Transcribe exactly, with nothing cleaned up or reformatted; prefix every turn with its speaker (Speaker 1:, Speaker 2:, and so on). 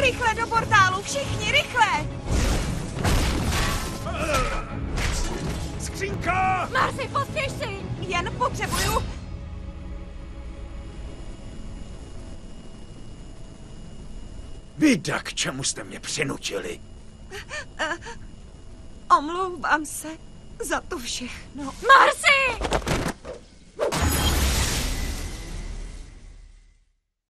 Speaker 1: Rychle do portálu, všichni, rychle!
Speaker 2: Skřínka!
Speaker 1: Marsi, pospěš si! Jen potřebuju...
Speaker 2: Bída, k čemu jste mě přinutili?
Speaker 1: Omlouvám se za to všechno. Marsi!